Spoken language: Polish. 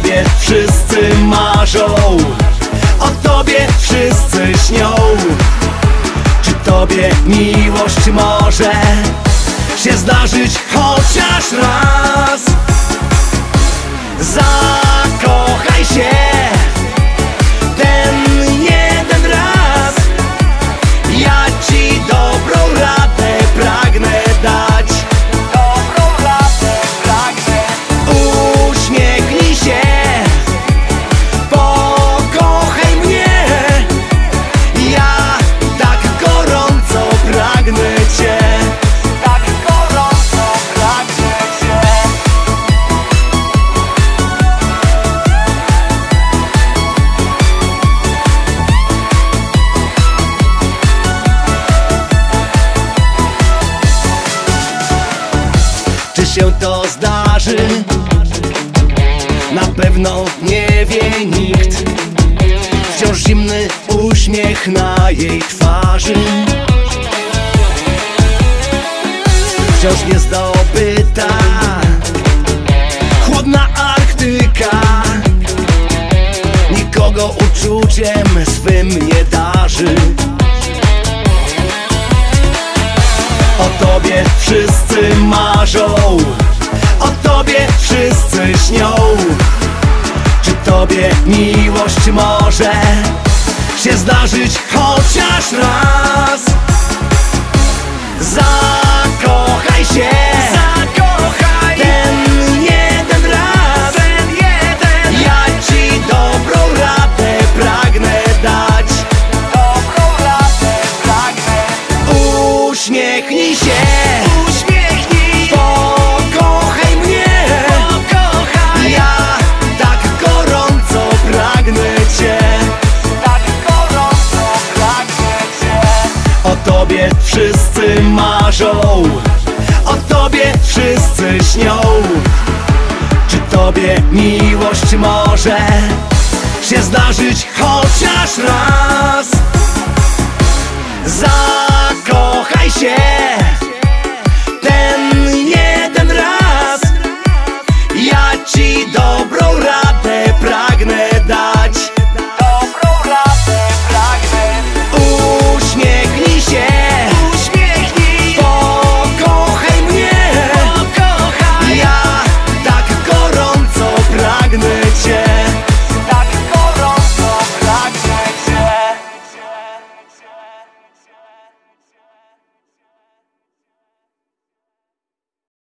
tobie wszyscy marzą, o tobie wszyscy śnią. Czy tobie miłość może się zdarzyć chociaż raz? Zakochaj się ten jeden raz. Ja ci dobrą radę pragnę dać. Dobrą radę pragnę. Uśmiechnij się, pokochaj mnie. Ja tak gorąco pragnę cię. Tak gorąco pragnę cię. Czy się to zdarzy? Na pewno nie wie nikt. Wciąż zimny uśmiech na jej twarzy, wciąż niezdobyta chłodna Arktyka. Nikogo uczuciem swym nie darzy. O tobie wszyscy marzą, o tobie wszyscy śnią. Czy tobie miłość może się zdarzyć chociaż raz? Zakochaj się, zakochaj ten jeden raz. Ten jeden. Ja ci dobrą radę pragnę dać. Dobrą radę pragnę. Uśmiechnij się, uśmiechnij, pokochaj mnie. Pokochaj. Ja tak gorąco pragnę cię. Tak gorąco pragnę cię. O tobie wszyscy marzą, o tobie wszyscy śnią. Czy tobie miłość może się zdarzyć chociaż raz?